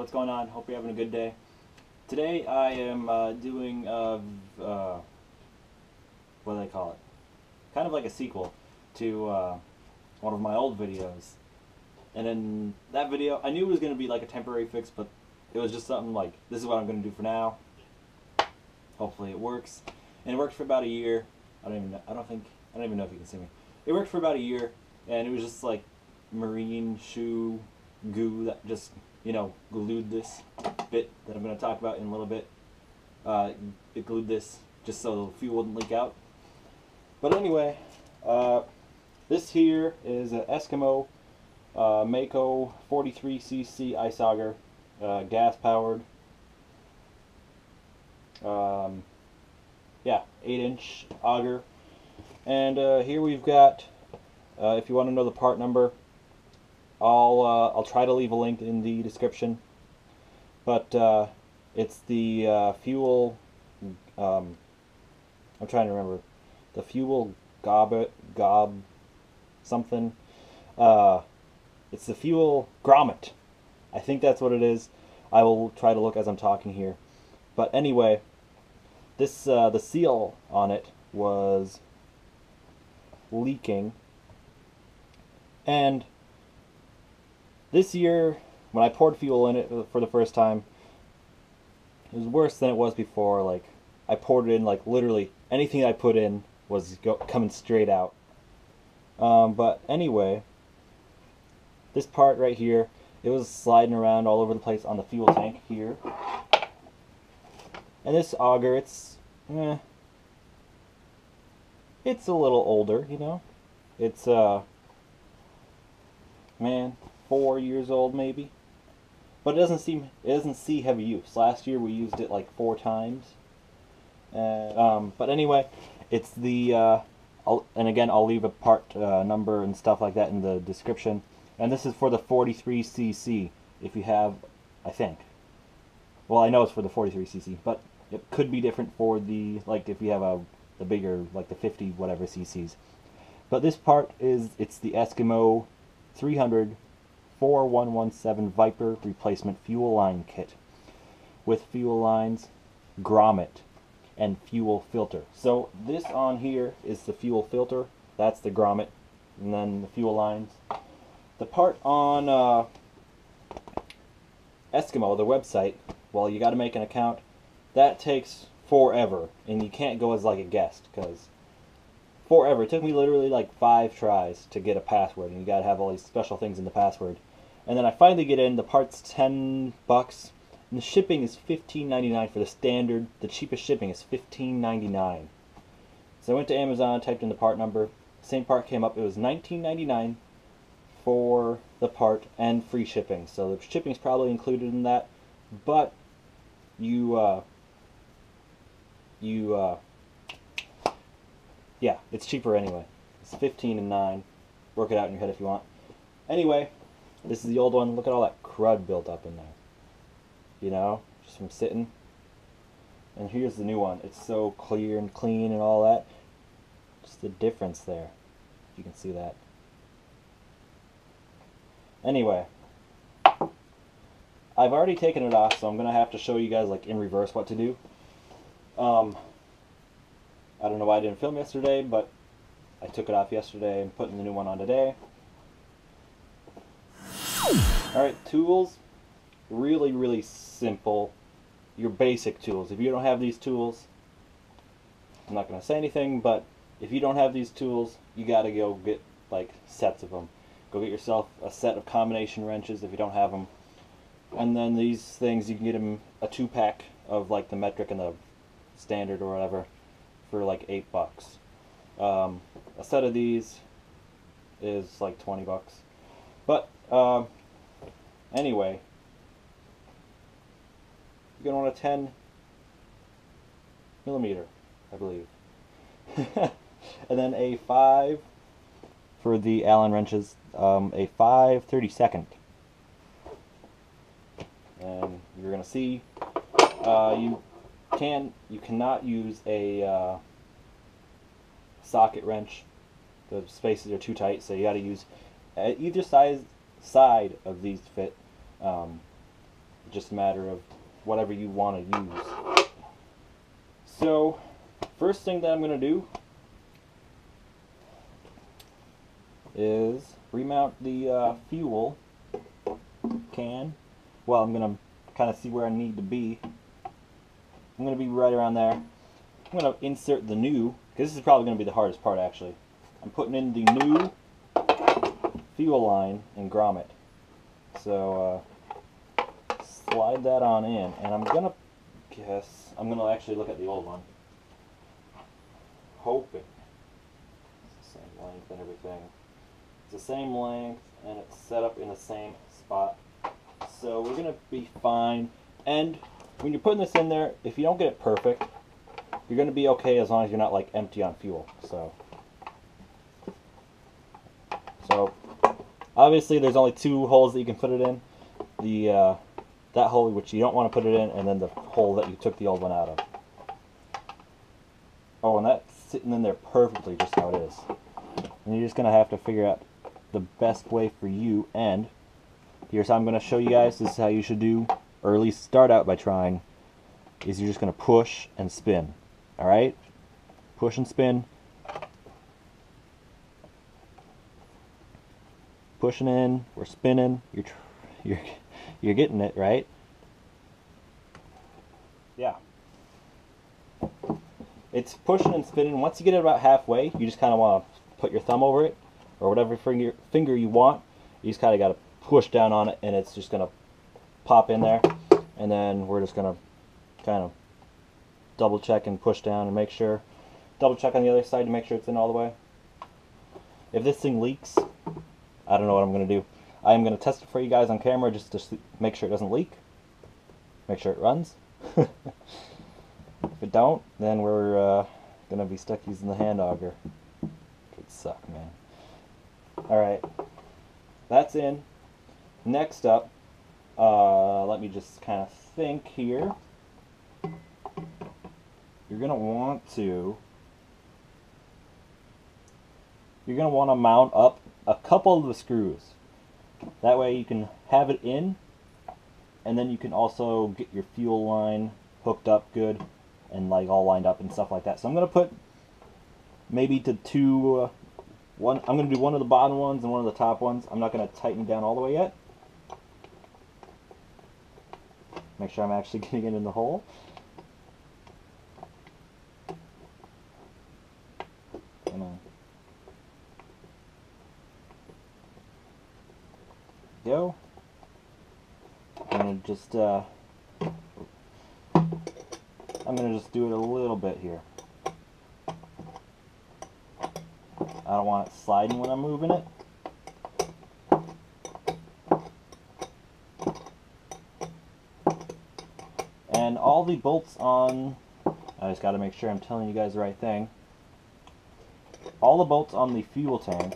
what's going on? Hope you're having a good day. Today I am doing, what do they call it? Kind of like a sequel to one of my old videos. And in that video, I knew it was going to be like a temporary fix, but it was just something like, this is what I'm going to do for now. Hopefully it works. And it worked for about a year. I don't even know if you can see me. It worked for about a year, and it was just like marine shoe goo that just, you know, glued this bit that I'm going to talk about in a little bit. It glued this just so the fuel wouldn't leak out. But anyway, this here is an Eskimo mako 43cc ice auger, gas powered. Yeah, 8-inch auger. And here we've got, if you want to know the part number, I'll try to leave a link in the description. But it's the fuel. I'm trying to remember the fuel gob something. It's the fuel grommet. I think that's what it is. I will try to look as I'm talking here. But anyway, this the seal on it was leaking, and this year when I poured fuel in it for the first time, it was worse than it was before. Like, I poured it in, like literally anything I put in was coming straight out. But anyway, this part right here, it was sliding around all over the place on the fuel tank here. And this auger, it's a little older, you know. It's man, 4 years old maybe. But it doesn't see heavy use. Last year we used it like 4 times. But anyway, it's the and again I'll leave a part number and stuff like that in the description. And this is for the 43cc. If you have, I think. Well, I know it's for the 43cc, but it could be different for the, like, if you have the bigger, like the 50 whatever cc's. But this part it's the Eskimo 300 4117 Viper replacement fuel line kit with fuel lines, grommet, and fuel filter. So this on here is the fuel filter. That's the grommet, and then the fuel lines. The part on Eskimo, the website, well, you got to make an account. That takes forever, and you can't go as like a guest, because forever. It took me literally like 5 tries to get a password, and you got to have all these special things in the password. And then I finally get in. The part's $10, and the shipping is $15.99 for the standard. The cheapest shipping is $15.99. So I went to Amazon, typed in the part number. Same part came up. It was $19.99 for the part and free shipping. So the shipping is probably included in that, but yeah, it's cheaper anyway. It's 15 and 9. Work it out in your head if you want. Anyway, this is the old one. Look at all that crud built up in there. You know, just from sitting. And here's the new one. It's so clear and clean and all that. Just the difference there. If you can see that. Anyway, I've already taken it off, so I'm gonna have to show you guys like in reverse what to do. I don't know why I didn't film yesterday, but I took it off yesterday and putting the new one on today. Alright, tools. Really, really simple. Your basic tools. If you don't have these tools, I'm not gonna say anything, but if you don't have these tools, you gotta go get like sets of them. Go get yourself a set of combination wrenches if you don't have them. And then these things, you can get them a 2-pack of like the metric and the standard or whatever for like $8. A set of these is like $20. But anyway, you're gonna want a 10mm, I believe. And then a 5 for the Allen wrenches, a 5/32. And you're gonna see you cannot use a socket wrench. The spaces are too tight, so you got to use either side of these fit. just a matter of whatever you want to use. So, first thing that I'm going to do is remount the fuel can. Well, I'm going to kind of see where I need to be. I'm going to be right around there. I'm going to insert the new, because this is probably going to be the hardest part actually. I'm putting in the new fuel line and grommet. So slide that on in, and I'm going to actually look at the old one. Hoping it's the same length and everything. It's the same length and it's set up in the same spot. So we're going to be fine. And when you're putting this in there, if you don't get it perfect, you're going to be okay as long as you're not like empty on fuel. So obviously there's only two holes that you can put it in. That hole which you don't want to put it in, and then the hole that you took the old one out of. Oh, and that's sitting in there perfectly just how it is. And you're just going to have to figure out the best way for you. And here's how I'm going to show you guys. This is how you should do, or at least start out by trying, is you're just going to push and spin. Alright? Push and spin. Pushing in, we're spinning, you're getting it, right? Yeah. It's pushing and spinning. Once you get it about halfway, you just kind of want to put your thumb over it, or whatever finger you want. You just kind of got to push down on it, and it's just going to pop in there. And then we're just going to kind of double check and push down and make sure. Double check on the other side to make sure it's in all the way. If this thing leaks, I don't know what I'm going to do. I'm going to test it for you guys on camera just to make sure it doesn't leak. Make sure it runs. If it don't, then we're going to be stuck using the hand auger. It would suck, man. Alright. That's in. Next up, let me just kind of think here. You're going to want to mount up a couple of the screws. That way you can have it in, and then you can also get your fuel line hooked up good and like all lined up and stuff like that. So I'm going to put maybe to two, I'm going to do one of the bottom ones and one of the top ones. I'm not going to tighten down all the way yet. Make sure I'm actually getting it in the hole. Come on. Go. I'm gonna just do it a little bit here. I don't want it sliding when I'm moving it. And all the bolts on, I just got to make sure I'm telling you guys the right thing. All the bolts on the fuel tank,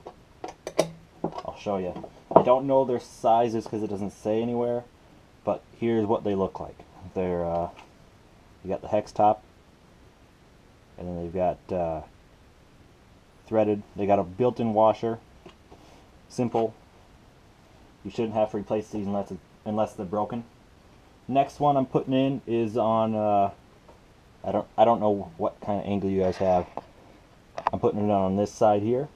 I'll show you. I don't know their sizes because it doesn't say anywhere, but here's what they look like. They're, you got the hex top, and then they've got threaded. They got a built-in washer. Simple. You shouldn't have to replace these unless they're broken. Next one I'm putting in is on, I don't know what kind of angle you guys have. I'm putting it on this side here.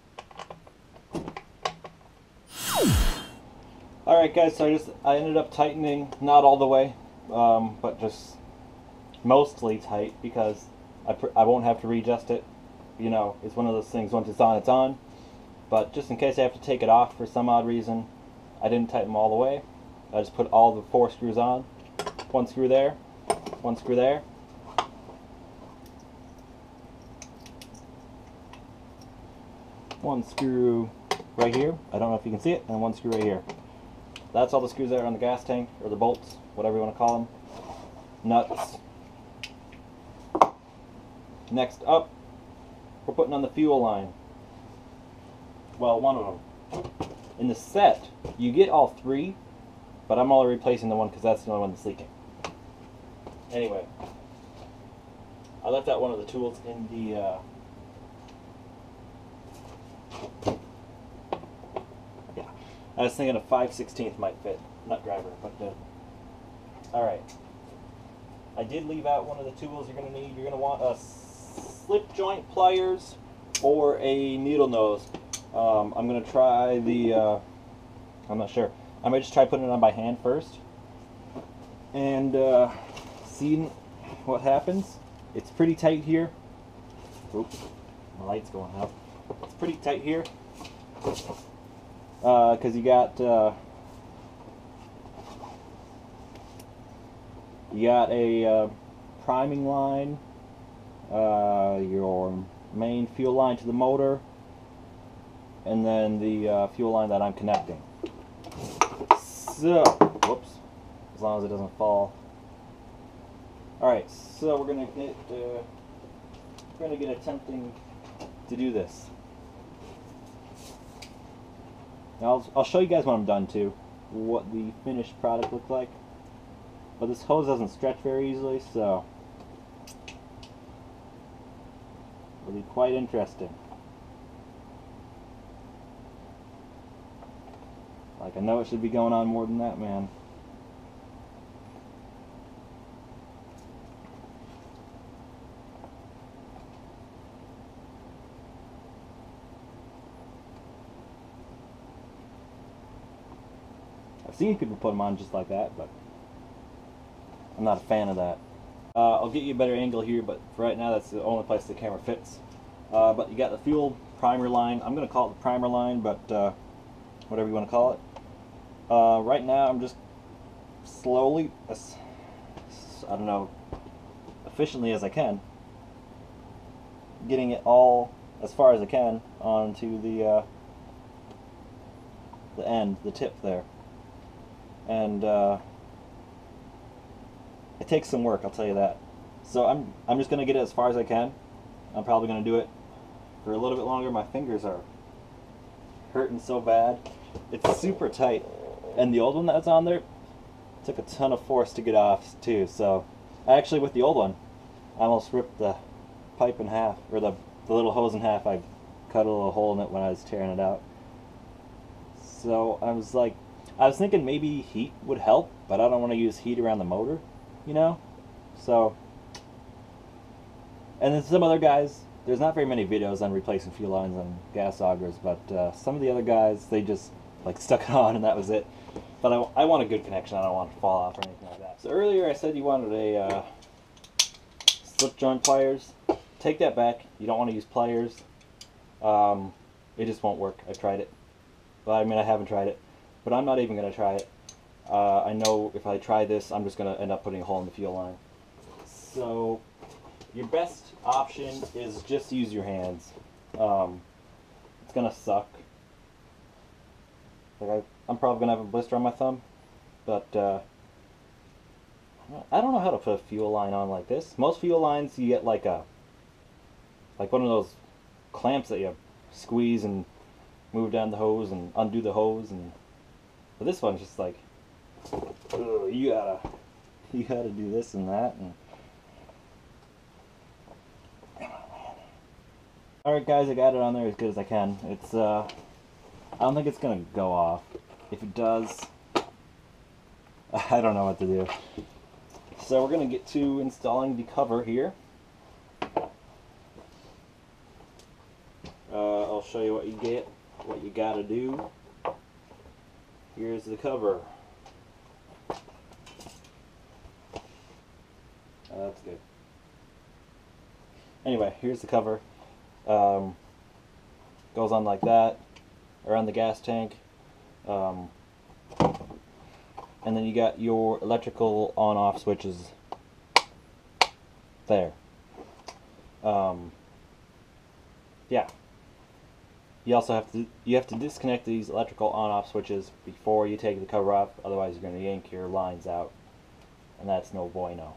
Alright guys, so I ended up tightening, not all the way, but just mostly tight, because I won't have to readjust it. You know, it's one of those things, once it's on, it's on. But just in case I have to take it off for some odd reason, I didn't tighten them all the way. I just put all the 4 screws on. One screw there, one screw there. One screw right here, I don't know if you can see it, and one screw right here. That's all the screws that are on the gas tank, or the bolts, whatever you want to call them. Nuts. Next up, we're putting on the fuel line. Well, one of them. In the set, you get all 3, but I'm only replacing the one because that's the only one that's leaking. Anyway, I left out one of the tools in the I was thinking a 5/16 might fit, nut driver, but Alright. I did leave out one of the tools you're going to need. You're going to want a slip joint pliers or a needle nose. I'm going to try the, I'm not sure. I might just try putting it on by hand first and see what happens. It's pretty tight here. Oops, my light's going out. It's pretty tight here because you got a priming line, your main fuel line to the motor, and then the fuel line that I'm connecting. So, whoops, as long as it doesn't fall. Alright, so we're gonna get attempting to do this. Now I'll show you guys when I'm done too, what the finished product looks like. But this hose doesn't stretch very easily, so it'll be quite interesting. Like, I know it should be going on more than that, man. I've seen people put them on just like that, but I'm not a fan of that. I'll get you a better angle here, but for right now that's the only place the camera fits. But you got the fuel primer line. I'm going to call it the primer line, but whatever you want to call it. Right now I'm just slowly, I don't know, efficiently as I can, getting it all as far as I can onto the end, the tip there. And it takes some work, I'll tell you that. So I'm just gonna get it as far as I can. I'm probably gonna do it for a little bit longer. My fingers are hurting so bad. It's super tight, and the old one that was on there took a ton of force to get off too. So actually, with the old one, I almost ripped the pipe in half, or the little hose in half. I cut a little hole in it when I was tearing it out. So I was thinking maybe heat would help, but I don't want to use heat around the motor, you know? So, and then some other guys, there's not very many videos on replacing fuel lines on gas augers, but some of the other guys, they just like stuck it on and that was it. But I want a good connection. I don't want it to fall off or anything like that. So earlier I said you wanted a slip joint pliers. Take that back. You don't want to use pliers. It just won't work. I tried it. Well, I mean, I haven't tried it, but I'm not even going to try it. I know if I try this, I'm just going to end up putting a hole in the fuel line. So your best option is just use your hands. It's going to suck. Like I'm probably going to have a blister on my thumb, but I don't know how to put a fuel line on like this. Most fuel lines you get like one of those clamps that you squeeze and move down the hose and undo the hose, and but this one's just like, ugh, you gotta do this and that. And alright guys, I got it on there as good as I can. It's I don't think it's gonna go off. If it does, I don't know what to do. So we're gonna get to installing the cover here. I'll show you what you get, what you gotta do. Here's the cover. That's good. Anyway, here's the cover. Goes on like that, around the gas tank. And then you got your electrical on-off switches there. Yeah. You also have to disconnect these electrical on-off switches before you take the cover off, otherwise you're going to yank your lines out, and that's no bueno.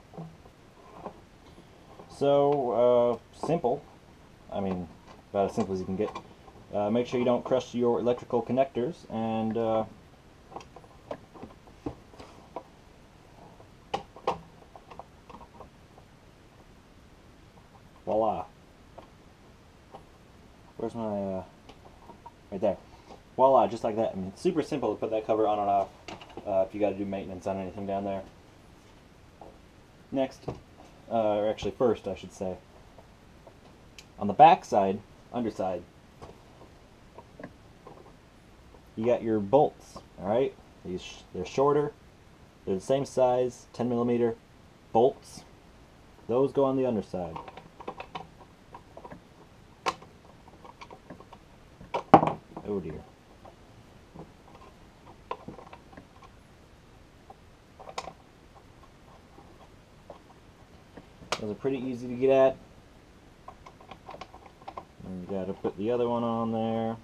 So simple. I mean, about as simple as you can get. Make sure you don't crush your electrical connectors, and voila. Where's my, right there. Voila, just like that. I mean, it's super simple to put that cover on and off if you got to do maintenance on anything down there. Next, or actually first, I should say, on the back side, underside, you got your bolts. All right, they're shorter. They're the same size, 10mm bolts. Those go on the underside. Oh dear. Those are pretty easy to get at. And you gotta put the other one on there.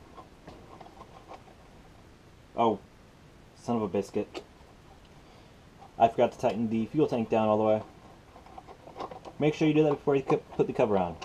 Oh, son of a biscuit. I forgot to tighten the fuel tank down all the way. Make sure you do that before you put the cover on.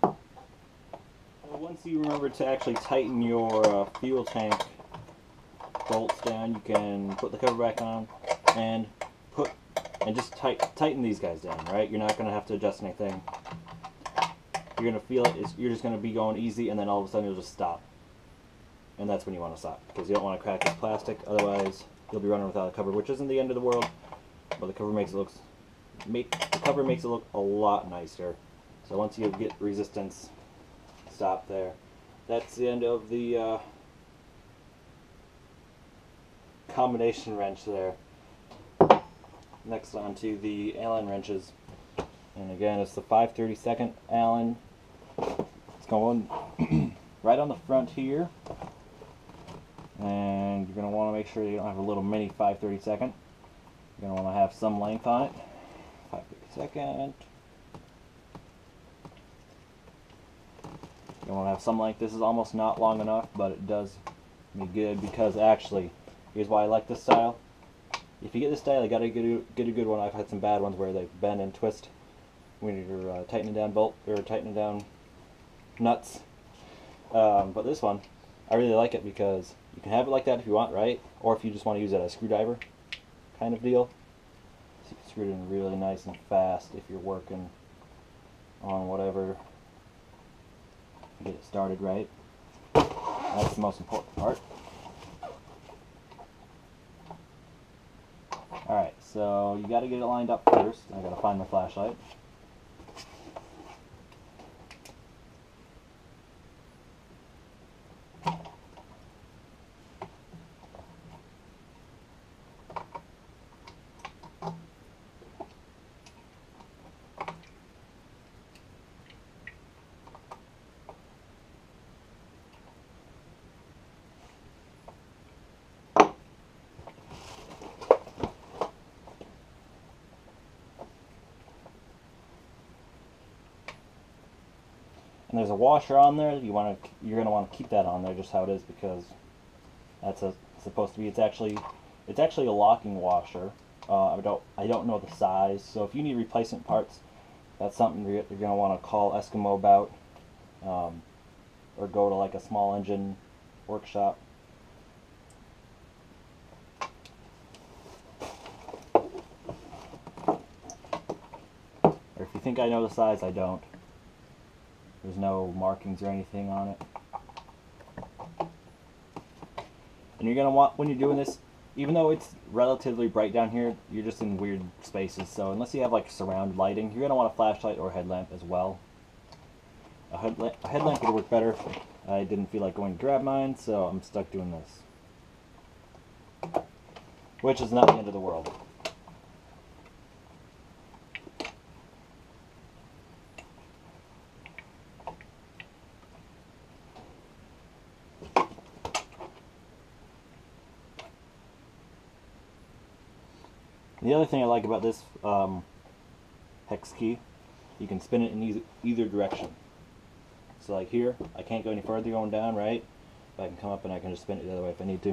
Once you remember to actually tighten your fuel tank bolts down, you can put the cover back on and just tighten these guys down, right? You're not going to have to adjust anything. You're going to feel it. You're just going to be going easy, and then all of a sudden you'll just stop. And that's when you want to stop, because you don't want to crack this plastic, otherwise you'll be running without a cover, which isn't the end of the world, but the cover makes it look a lot nicer. So once you get resistance, stop there. That's the end of the combination wrench there. Next on to the Allen wrenches. And again, it's the 5/32 Allen. It's going right on the front here. And you're going to want to make sure you don't have a little mini 5/32. You're going to want to have some length on it. 5/32. You want to have some length. This is almost not long enough, but it does me good, because actually, here's why I like this style. If you get this style, you gotta get a good one. I've had some bad ones where they bend and twist when you're tightening down tightening down nuts. But this one, I really like it because you can have it like that if you want, right? Or if you just want to use it as a screwdriver kind of deal. So you can screw it in really nice and fast if you're working on whatever. Get it started right. That's the most important part. Alright, so you got to get it lined up first. I got to find my flashlight. And there's a washer on there. You're gonna want to keep that on there just how it is, because that's supposed to be. It's actually a locking washer. I don't know the size. So if you need replacement parts, that's something you're gonna want to call Eskimo about, or go to like a small engine workshop. Or if you think I know the size, I don't. There's no markings or anything on it. And you're going to want, when you're doing this, even though it's relatively bright down here, you're just in weird spaces. So unless you have like surround lighting, you're going to want a flashlight or a headlamp as well. A headlamp could work better. I didn't feel like going to grab mine, so I'm stuck doing this. Which is not the end of the world. The other thing I like about this hex key, you can spin it in either direction. So like here, I can't go any further going down, right? But I can come up and I can just spin it the other way if I need to.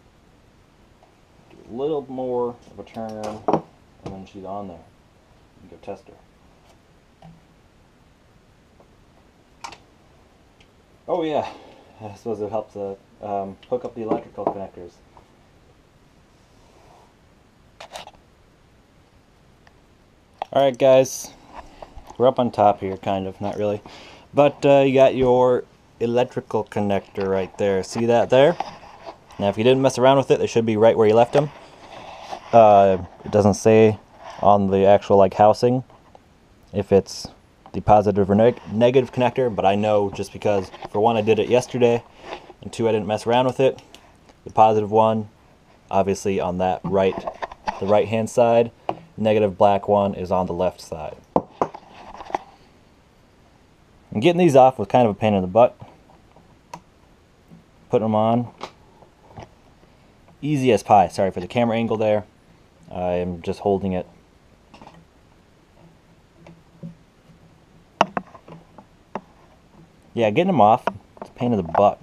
Do a little more of a turn, and then she's on there. You can go test her. Oh yeah, I suppose it helps hook up the electrical connectors. Alright guys, we're up on top here, kind of, not really. But you got your electrical connector right there. See that there? Now if you didn't mess around with it, they should be right where you left them. It doesn't say on the actual like housing if it's the positive or negative connector, but I know just because, for one, I did it yesterday, and two, I didn't mess around with it. The positive one, obviously on that the right hand side. Negative black one is on the left side. And getting these off was kind of a pain in the butt. Putting them on, easy as pie. Sorry for the camera angle there. I'm just holding it. Yeah, getting them off, it's a pain in the butt.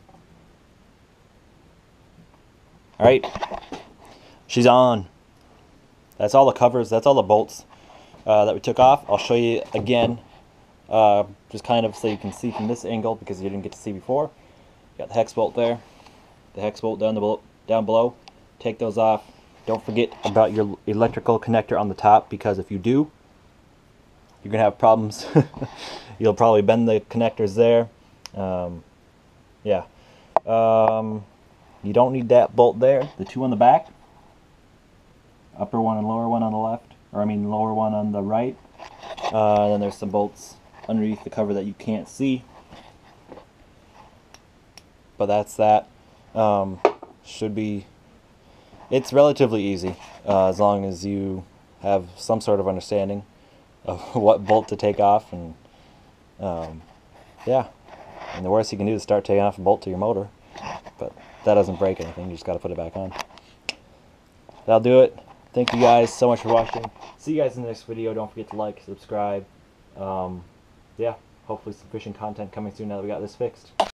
Alright, she's on. That's all the covers, that's all the bolts that we took off. I'll show you again, just kind of so you can see from this angle, because you didn't get to see before. Got the hex bolt there, the hex bolt down below. Take those off. Don't forget about your electrical connector on the top, because if you do, you're gonna have problems. You'll probably bend the connectors there. Yeah. You don't need that bolt there. The two on the back, upper one and lower one on the left, or I mean lower one on the right. Then there's some bolts underneath the cover that you can't see. But that's that. Should be, it's relatively easy as long as you have some sort of understanding of what bolt to take off, and yeah, and the worst you can do is start taking off a bolt to your motor, but that doesn't break anything. You just got to put it back on. That'll do it. Thank you guys so much for watching. See you guys in the next video. Don't forget to like, subscribe. Yeah, hopefully some fishing content coming soon now that we got this fixed.